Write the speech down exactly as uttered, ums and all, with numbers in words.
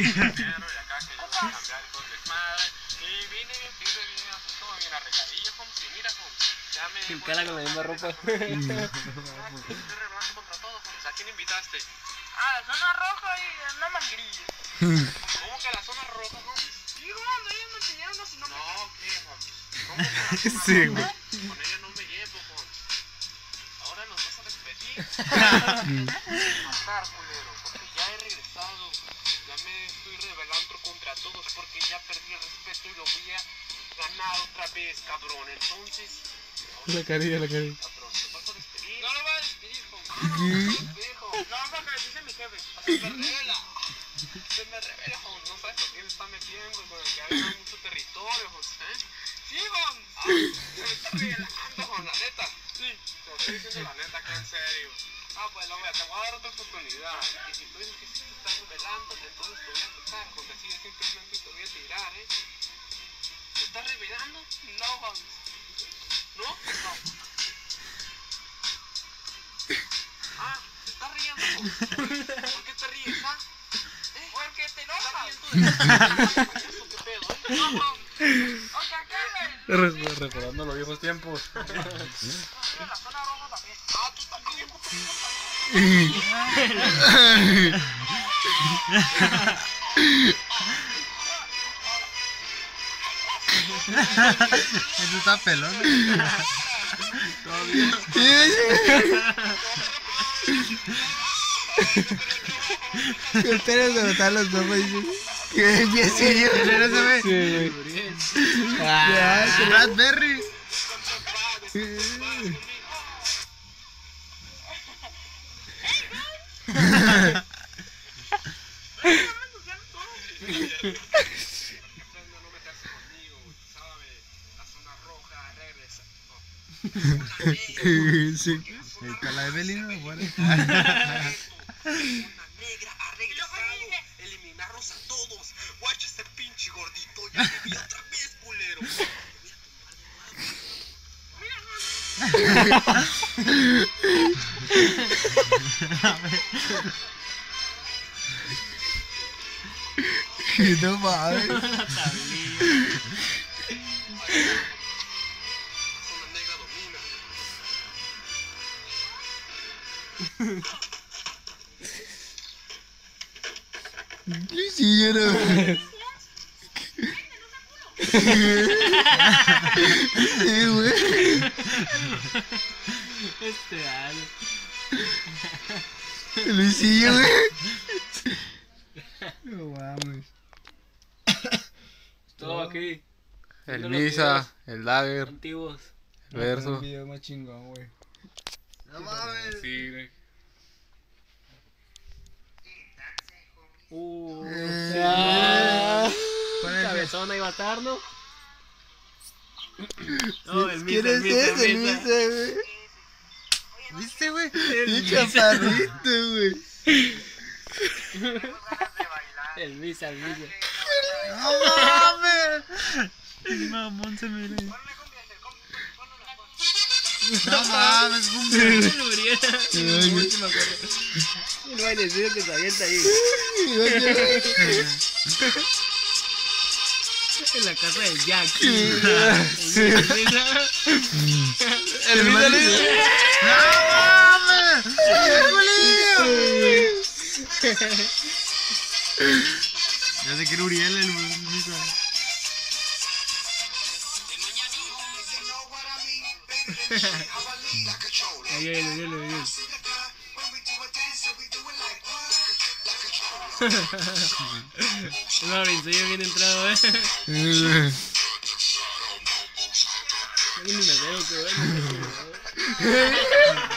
acá que yo voy a cambiar todo el desmadre. Y vine bien pido, vine todo bien arregladillo, como si mira, como ya me... Sin cara con la misma ropa. Estoy revelando contra todo, como ¿a quién invitaste? Ah, la zona roja y una mangrilla. ¿Cómo que la zona roja, hombre? Sí, hombre, ellos me enseñaron así, no me... No, ¿qué, hombre? ¿Cómo que la zona Sí, roja? güey. Con ella no me llevo, hombre. Ahora nos vas a despedir. Matar, culero, porque ya he regresado. Ya me estoy rebelando contra todos porque ya perdí el respeto y lo voy a ganar otra vez, cabrón. Entonces, ahora La carilla, la carilla. cabrón, ¿te vas a despedir? No lo voy a despedir, hombre. Hijo, No, porque dice mi jefe. se me revela. Se me revela, hombre. No sabes con quién se está metiendo, con el que ha ganado mucho territorio, hombre. ¿Eh? Sí, hombre. Ah, se me está revelando, hombre, la neta. Sí, te lo estoy diciendo la neta, acá en serio. Ah, pues lo mira, te voy a dar otra oportunidad. Y si tú dices que sí te estás revelando, entonces te voy a tocar, porque así de simplemente te voy a tirar, ¿eh? ¿Te estás revelando? No, hombre. ¿No? No. Ah, ¿te estás riendo? ¿Por qué te ríes, ah? ¿Eh? Porque te ¿Estás enojas. riendo de eso? ¿Qué pedo, eh? No, hombre. O sea, que Re- Recordando los viejos tiempos. la zona roja también. Ah, tú también, puto. Eso está pelón. Espera de botar los ojos y que empiece yo. ¿Pero se ve? Sí, güey. Ah, Raspberry. Aprende a no meterse conmigo, ¿sabes? La zona roja regresa. Sí. Ahí está la Evelyn, ¿no? Bueno. Una negra ha regresado. Eliminarlos a todos. Guacha este pinche gordito. Ya me vi otra vez, culero. No mames. La zona negra domina. Sí, yo no. Sí, güey. Este año. Luisillo, güey. No mames. Todo aquí. El Misa, el Dagger, Antiguos. el Verso. Un video más chingón, güey. No mames. Sí, güey. Uh, Eh, ah, ¿Cuál es? cabezón ahí va a estar, ¿no? No, el Misa, ¿Quién el es Misa, ese, el Misa. Luisa, güey? ¿Viste, güey? Sí, chaparrito, güey. El Misa, el Misa. No mames. Mamón se me ve. No mames, cumbia. Uriel. Última cosa. Y no hay decidido que se avienta ahí. En la casa del Jack. Sí. El Misa. El Misa le dice. No mames. ¡Qué Ya se quiere Uriel el Misa. Ahí viene, viene, viene. No, Vincello bien entrado, eh. Ni me veo, qué bueno.